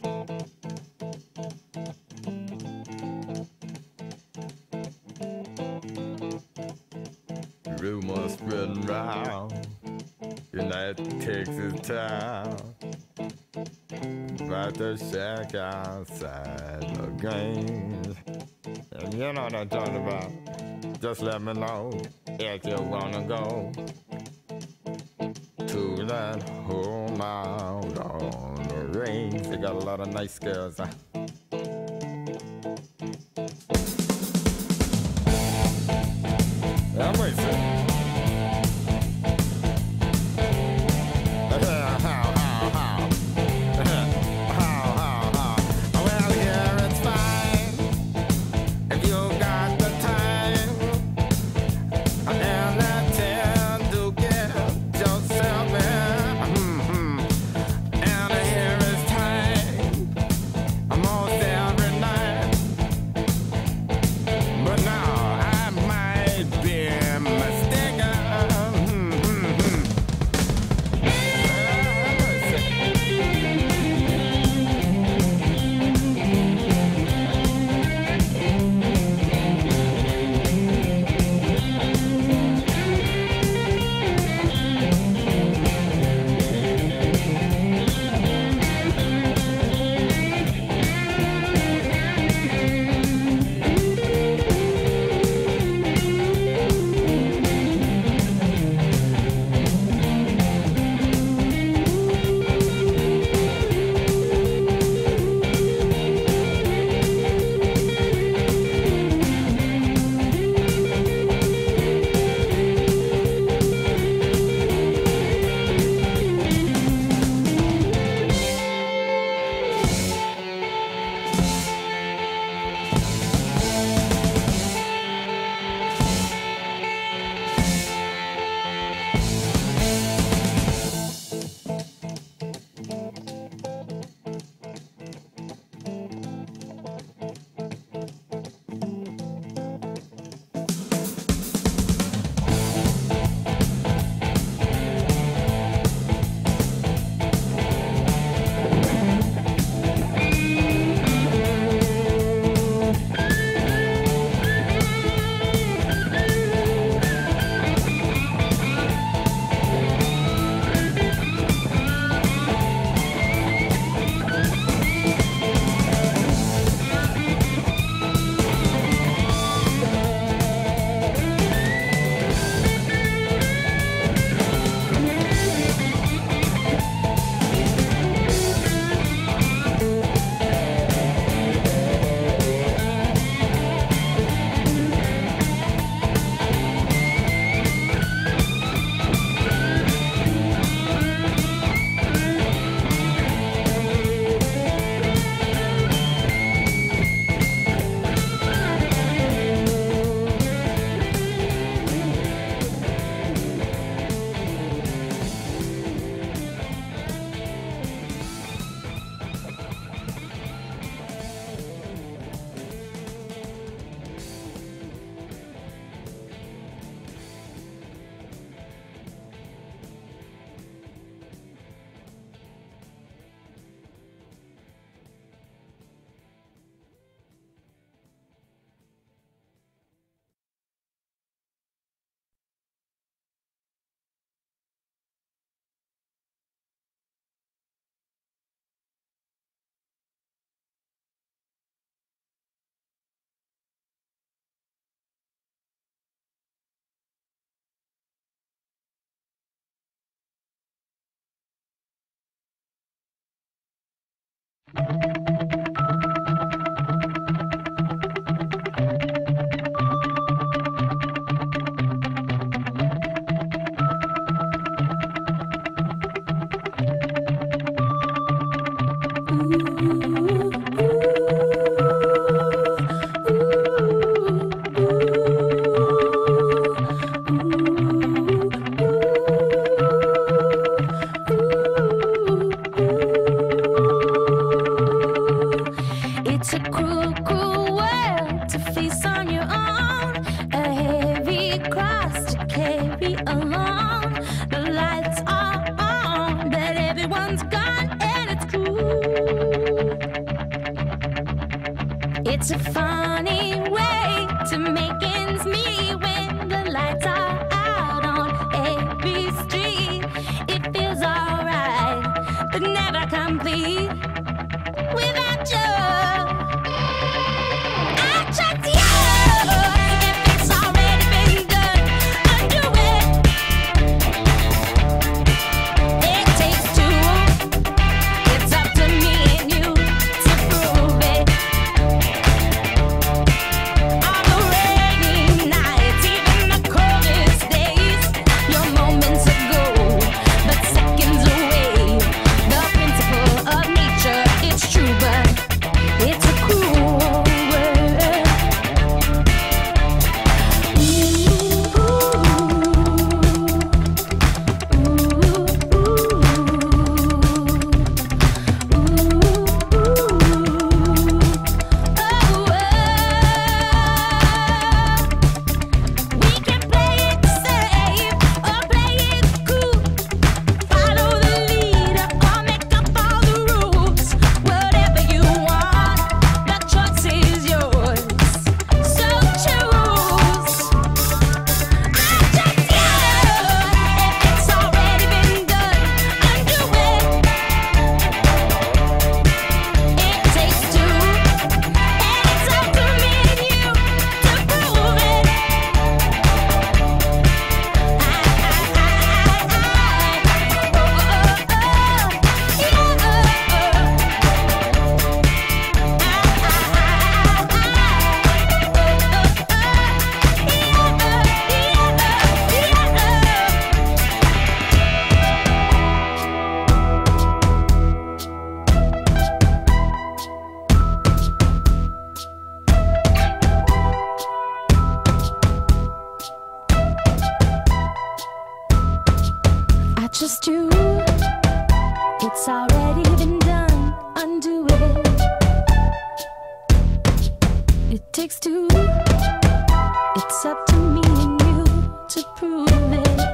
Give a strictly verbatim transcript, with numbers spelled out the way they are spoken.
Rumors spreading round United Texas town about the shack outside the games. And you know what I'm talking about. Just let me know if you wanna go to that home out on the range. They got a lot of nice girls, huh? I'm waiting. Alone, the lights are on, but everyone's gone and it's cool. a funny way to make ends meet when the lights are out on every street. It feels alright, but never complete without you. I trust you. If it's already been done, undo it. It takes two. It's up to me and you to prove it. On the rainy nights, even the coldest days, your moments ago, but seconds away. The principle of nature, it's true, but it's a cruel world. Ooh, ooh, we can play it safe or play it cool. Follow the leader or make up all the rules. Whatever you want, the choice is yours. So choose. I trust you. If it's already been done, undo it. It takes two, and it's up to me and you to prove it. I trust you. It's already been done. Undo it. It takes two. It's up to me and you to prove it.